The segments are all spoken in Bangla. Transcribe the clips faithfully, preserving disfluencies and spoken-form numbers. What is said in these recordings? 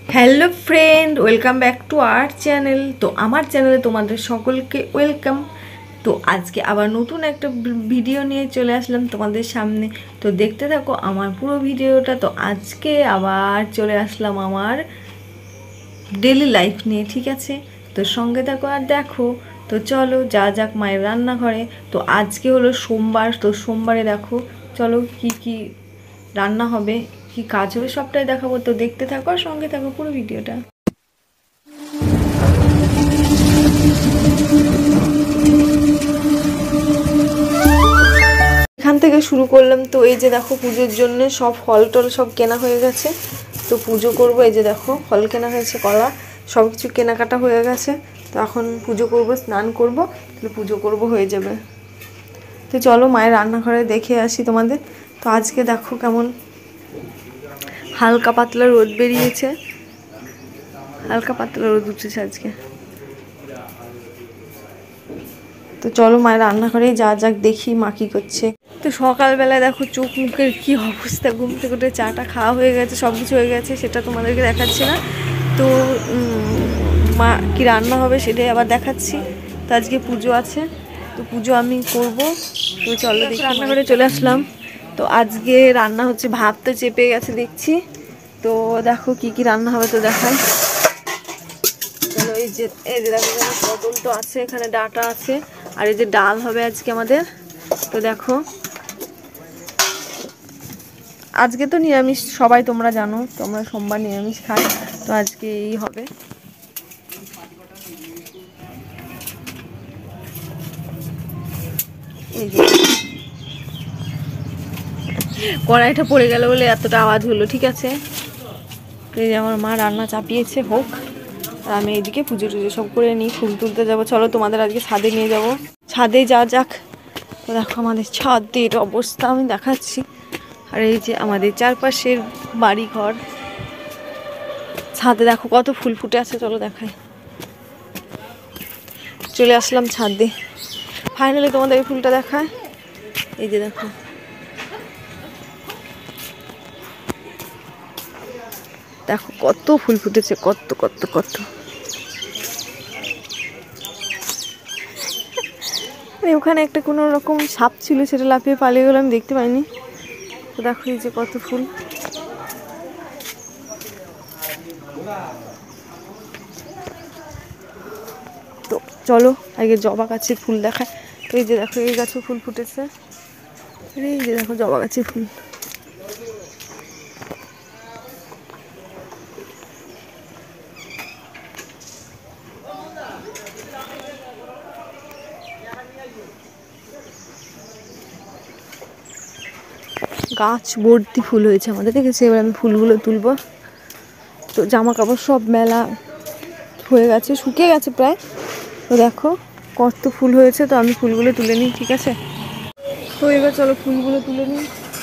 Hello friend, welcome back to our channel. তো আমার চ্যানেলে তোমাদের সকলকে ওয়েলকাম। তো আজকে আবার নতুন একটা ভিডিও নিয়ে চলে আসলাম তোমাদের সামনে। তো দেখতে থাকো আমার পুরো ভিডিওটা। তো আজকে আবার চলে আসলাম আমার ডেলি লাইফ নিয়ে, ঠিক আছে? তো সঙ্গে থাকো আর দেখো। তো চলো যা যাক মায়ের রান্নাঘরে। তো আজকে হলো সোমবার, তো সোমবারে দেখো চলো কি কি রান্না হবে, কি কাজ হবে সবটাই দেখাবো। তো দেখতে থাকো আর সঙ্গে থাকো পুরো ভিডিওটা। এখান থেকে শুরু করলাম। তো এই যে দেখো পুজোর জন্য সব ফল টল সব কেনা হয়ে গেছে। তো পুজো করবো। এই যে দেখো ফল কেনা হয়েছে, কলা সব কিছু কেনাকাটা হয়ে গেছে। তো এখন পুজো করব, স্নান করব, তাহলে পুজো করব হয়ে যাবে। তো চলো মায়ের রান্নাঘরে দেখে আসি তোমাদের। তো আজকে দেখো কেমন হালকা পাতলা রোদ বেরিয়েছে, হালকা পাতলা রোদ উঠেছে আজকে। তো চলো মায়ের রান্নাঘরেই যা যাক দেখি মা কী করছে। তো সকালবেলায় দেখো চোখ মুখের কী অবস্থা, ঘুম থেকে উঠে চাটা খাওয়া হয়ে গেছে, সব কিছু হয়ে গেছে, সেটা তোমাদেরকে দেখাচ্ছি না। তো মা কি রান্না হবে সেটাই আবার দেখাচ্ছি। তো আজকে পুজো আছে, তো পুজো আমি করব। তো চলো দেখি, রান্নাঘরে চলে আসলাম। তো আজকে রান্না হচ্ছে, ভাত তো চেপে গেছে দেখছি। তো দেখো কি কি রান্না হবে তো দেখাই। চলো এই যে এই যে দেখো পটল তো আছে, এখানে ডাটা আছে, আর এই যে ডাল হবে আজকে আমাদের। তো দেখো আজকে তো নিরামিষ, সবাই তোমরা জানো তোমরা সোমবার নিরামিষ খাই। তো আজকে এই হবে। এই যে কড়াইটা পড়ে গেল বলে এতটা আওয়াজ হলো, ঠিক আছে? এই যে আমার মা রান্না চাপিয়েছে, হোক। আর আমি এইদিকে পুজো টুজো সব করে নিই, ফুল তুলতে যাবো। চলো তোমাদের আজকে ছাদে নিয়ে যাব, ছাদে যা যাক। তো দেখো আমাদের ছাদের অবস্থা আমি দেখাচ্ছি। আর এই যে আমাদের চারপাশের বাড়ি ঘর, ছাদে দেখো কত ফুল ফুটে আছে। চলো দেখাই। চলে আসলাম ছাদে, ফাইনালি তোমাদের এই ফুলটা দেখায়। এই যে দেখো দেখো কত ফুল ফুটেছে, কত কত কত। ওখানে একটা কোনো রকম সাপ ছিল, সেটা লাফিয়ে পালিয়ে গেলো, আমি দেখতে পাইনি। তো দেখো এই যে কত ফুল। তো চলো আগে জবা গাছের ফুল দেখায়। তো এই যে দেখো এই গাছেও ফুল ফুটেছে, এই যে দেখো জবা গাছের ফুল। গাছ ভর্তি ফুল হয়েছে আমাদের, দেখেছি। এবার আমি ফুলগুলো তুলবো। তো জামা কাপড় সব মেলা হয়ে গেছে, শুকিয়ে গেছে প্রায়। তো দেখো কত ফুল হয়েছে। তো আমি ফুলগুলো তুলে নিই, ঠিক আছে? তো এবার চলো ফুলগুলো তুলে নিই।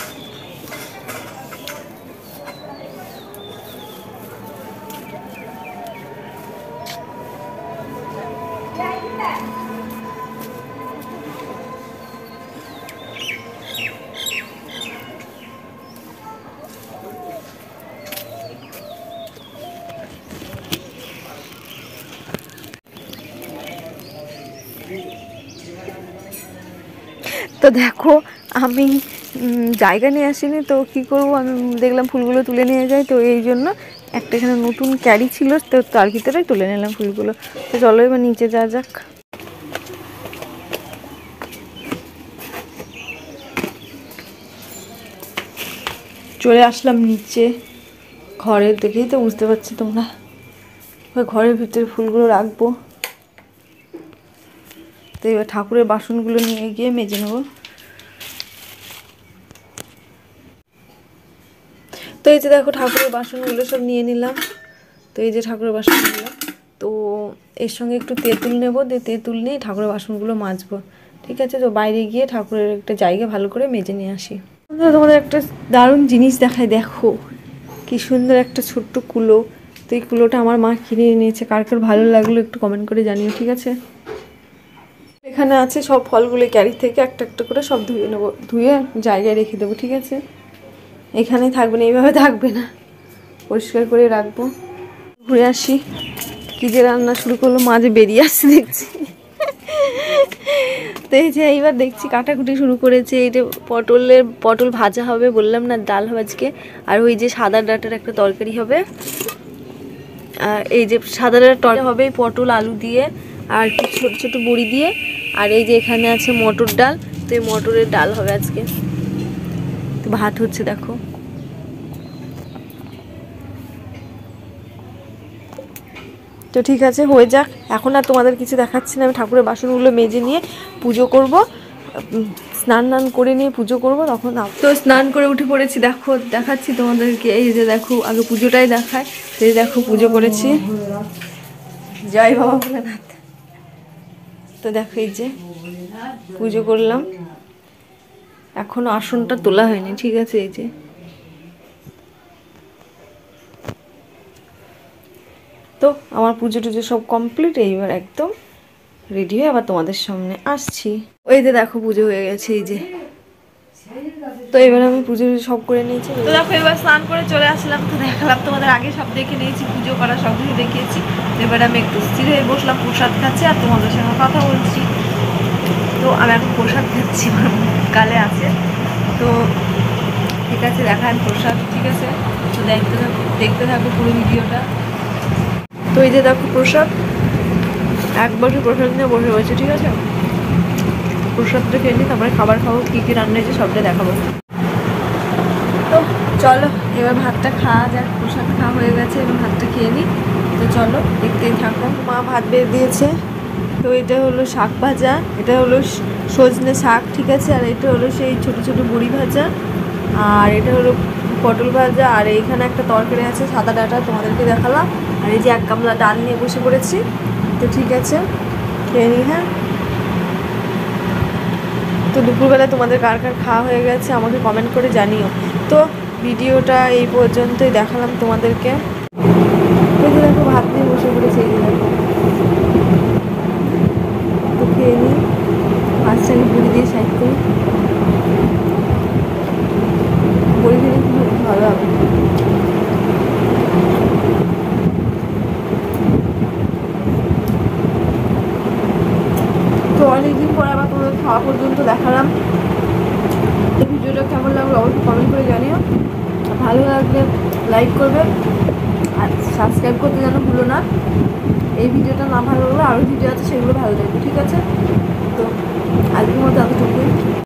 তো দেখো আমি জায়গা নিয়ে আসিনি, তো কি করব, আমি দেখলাম ফুলগুলো তুলে নিয়ে যাই। তো এই জন্য একটা এখানে নতুন ক্যারি ছিল, তো তার ভিতরে তুলে নিলাম ফুলগুলো। তো চলো এবার নিচে যা যাক। চলে আসলাম নিচে, ঘরের দেখেই তো বুঝতে পারছি তোমরা। ঘরের ভিতরে ফুলগুলো রাখবো। তো এবার ঠাকুরের বাসনগুলো নিয়ে গিয়ে মেজে নেবো। তো এই যে দেখো ঠাকুরের বাসনগুলো সব নিয়ে নিলাম। তো এই যে ঠাকুরের বাসনগুলো, তো এর সঙ্গে একটু তেঁতুল নেবো, দিয়ে তেঁতুল নিয়ে ঠাকুরের বাসনগুলো মাজবো, ঠিক আছে? তো বাইরে গিয়ে ঠাকুরের একটা জায়গা ভালো করে মেজে নিয়ে আসি। তোমাদের একটা দারুণ জিনিস দেখায়, দেখো কি সুন্দর একটা ছোট্ট কুলো। তো এই কুলোটা আমার মা কিনে নিয়েছে, কার কার ভালো লাগলো একটু কমেন্ট করে জানিও, ঠিক আছে? এখানে আছে সব ফলগুলো, ক্যারি থেকে একটা একটা করে সব ধুয়ে নেবো, ধুয়ে জায়গায় রেখে দেবো, ঠিক আছে? এখানেই থাকবে না, এইভাবে থাকবে না, পরিষ্কার করে রাখবো। ঘুরে আসি। কি যে রান্না শুরু করলো, মাঝে বেরিয়ে আসছে দেখছি। তো এই যে এইবার দেখছি কাটাকুটি শুরু করেছে। এইটা পটলের পটল ভাজা হবে, বললাম না ডাল হবে আজকে। আর ওই যে সাদা ডাঁটার একটা তরকারি হবে। আর এই যে সাদা ডাঁটার তরকারি হবে পটল আলু দিয়ে আর কি ছোট ছোট বড়ি দিয়ে। আর এই যে এখানে আছে মটর ডাল, তো এই মটরের ডাল হবে আজকে। তো ভাত হচ্ছে দেখো। তো ঠিক আছে, হয়ে যাক। এখন আর তোমাদের কিছু দেখাচ্ছি না, আমি ঠাকুরের বাসনগুলো মেজে নিয়ে পুজো করব। স্নান টান করে নিয়ে পুজো করব তখন। তো স্নান করে উঠে পড়েছি, দেখো দেখাচ্ছি তোমাদেরকে। এই যে দেখো, আগে পুজোটাই দেখায়। এই দেখো পুজো করেছি, জয় বাবা ভোলেনাথ। তো দেখো এই যে পুজো করলাম, এখনো আসনটা তোলা হয়নি, ঠিক আছে। এই যে তো আমার পুজো টুজো সব কমপ্লিট, এইবার একদম রেডি হয়ে আবার তোমাদের সামনে আসছি। ওই যে দেখো পুজো হয়ে গেছে, এই যে। তো এবার আমি পুজো সব করে নিয়েছি। তো দেখো এবার স্নান করে চলে আসলাম। তো দেখালাম তোমাদের, আগে সব দেখে নিয়েছি, পুজো করা সব কিছু দেখিয়েছি। এবার আমি একটু স্থির হয়ে বসলাম, প্রসাদ খাচ্ছি আর তোমাদের সঙ্গে কথা বলছি। তো আমি এখন প্রসাদ খাচ্ছি, আমার গালে আছে। তো ঠিক আছে, দেখান প্রসাদ, ঠিক আছে। তো দেখতে থাকো, দেখতে থাকো পুরো ভিডিওটা। তো এই যে দেখো প্রসাদ, এক বছর প্রসাদ নিয়ে বসে রয়েছে, ঠিক আছে। প্রসাদটা খেয়ে নিই, তারপরে খাবার খাবো, কী কী রান্না হয়েছে সবটা দেখাবো। তো চলো এবার ভাতটা খাওয়া যাক। প্রসাদ খাওয়া হয়ে গেছে, এবার ভাতটা খেয়ে নিই। তো চলো দেখতেই থাকো। মা ভাত বেড়ে দিয়েছে। তো এটা হলো শাক ভাজা, এটা হলো সজনে শাক, ঠিক আছে। আর এটা হলো সেই ছোট ছোট বড়ি ভাজা, আর এটা হলো পটল ভাজা। আর এইখানে একটা তরকারি আছে সাদা ডাঁটা, তোমাদেরকে দেখালাম। আর এই যে এক গামলা ডাল নিয়ে বসে পড়েছি। তো ঠিক আছে, খেয়ে নিই। হ্যাঁ, তো দুপুরবেলা তোমাদের কার কার খাওয়া হয়ে গেছে আমাকে কমেন্ট করে জানিও। তো ভিডিওটা এই পর্যন্তই দেখালাম তোমাদেরকে। এই যে দেখো ভাত নিয়ে বসে পড়েছে, এই যে দেখো। তো খেয়ে নিই, মাছটাকে বড়ি দিয়ে সাইড করি। বড়ি খেলে খুব ভালো হবে। তো অনেকদিন পরে আবার তোমাদের খাওয়া পর্যন্ত দেখালাম। এই ভিডিওটা কেমন লাগলো অবশ্যই কমেন্ট করে জানিও। ভালো লাগলে লাইক করবে আর সাবস্ক্রাইব করতে যেন ভুলো না। এই ভিডিওটা না ভালো লাগলে আরও ভিডিও আছে, সেগুলো ভালো লাগবে, ঠিক আছে। তো আজকের মতো এতটুকুই।